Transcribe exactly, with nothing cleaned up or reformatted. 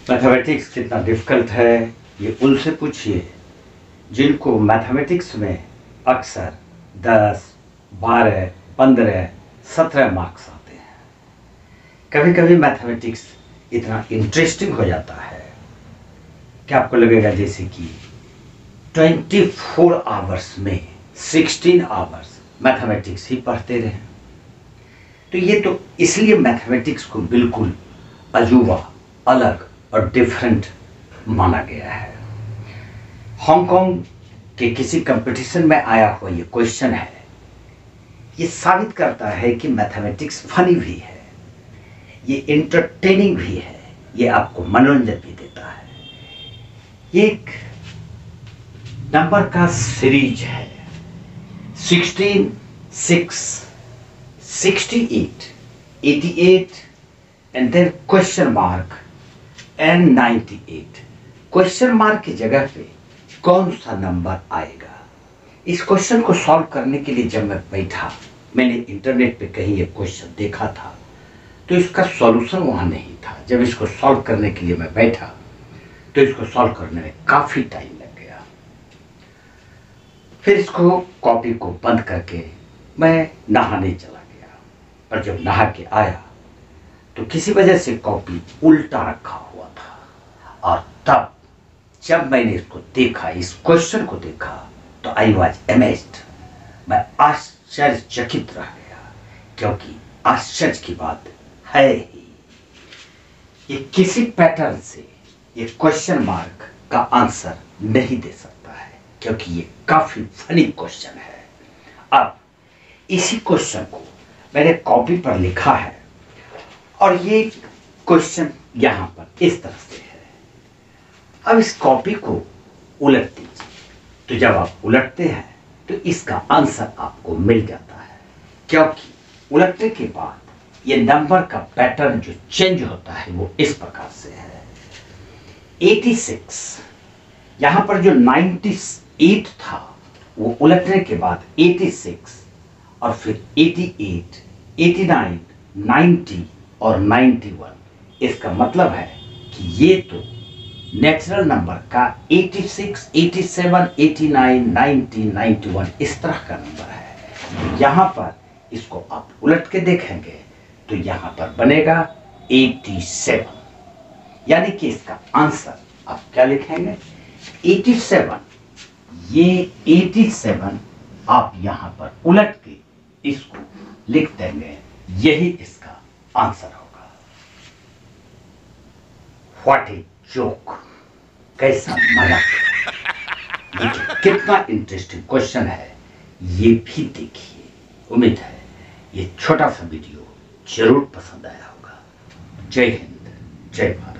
Mathematics कितना difficult है ये उनसे पूछिए जिनको मैथमेटिक्स में अक्सर दस, बारह, पंद्रह, सत्रह मार्क्स आते हैं। कभी कभी मैथमेटिक्स इतना इंटरेस्टिंग हो जाता है कि आपको लगेगा जैसे कि चौबीस आवर्स में सोलह आवर्स मैथमेटिक्स ही पढ़ते रहे। तो ये तो इसलिए मैथमेटिक्स को बिल्कुल अजूबा, अलग और डिफरेंट माना गया है। हांगकांग के किसी कंपटीशन में आया हुआ ये क्वेश्चन है। ये साबित करता है कि मैथमेटिक्स फनी भी है, ये इंटरटेनिंग भी है, ये आपको मनोरंजन भी देता है। ये एक नंबर का सीरीज है, sixteen, six, sixty eight, eighty eight and then question mark and ninety eight. Question mark की जगह पे कौन सा नंबर आएगा? इस क्वेश्चन को सॉल्व करने के लिए जब मैं बैठा, मैंने इंटरनेट पे कहीं ये क्वेश्चन देखा था, तो इसका सॉल्यूशन वहाँ नहीं था। जब इसको सॉल्व करने के लिए मैं बैठा तो इसको सॉल्व करने में काफ़ी टाइम लग गया। फिर इसको कॉपी को बंद करके मैं नहाने चला गया, और जब नहा के आया तो किसी वजह से कॉपी उल्टा रखा हुआ था, और तब जब मैंने इसको देखा, इस क्वेश्चन को देखा, तो आई वॉज अमेज्ड। मैं आश्चर्यचकित रह गया, क्योंकि आश्चर्य की बात है ही ये किसी पैटर्न से ये क्वेश्चन मार्क का आंसर नहीं दे सकता है, क्योंकि ये काफी फनी क्वेश्चन है। अब इसी क्वेश्चन को मैंने कॉपी पर लिखा है, और ये क्वेश्चन यहां पर इस तरह से है। अब इस कॉपी को उलट दीजिए, तो जब आप उलटते हैं तो इसका आंसर आपको मिल जाता है, क्योंकि उलटने के बाद ये नंबर का पैटर्न जो चेंज होता है वो इस प्रकार से है। छियासी, यहां पर जो अट्ठानवे था वो उलटने के बाद छियासी, और फिर अट्ठासी, नवासी, नब्बे और इक्यानवे। इसका मतलब है कि ये तो नेचुरल नंबर का छियासी, सत्तासी, नवासी, नब्बे, इक्यानवे इस तरह का नंबर है। यहाँ पर इसको आप उलट के देखेंगे तो यहाँ पर बनेगा सत्तासी, यानी कि इसका आंसर आप क्या लिखेंगे? सत्तासी। ये सत्तासी आप यहाँ पर उलट के इसको लिख देंगे, यही इसका आंसर होगा। व्हाट ए जोक, कैसा मजाक! देखिए कितना इंटरेस्टिंग क्वेश्चन है, ये भी देखिए। उम्मीद है ये छोटा सा वीडियो जरूर पसंद आया होगा। जय हिंद, जय भारत।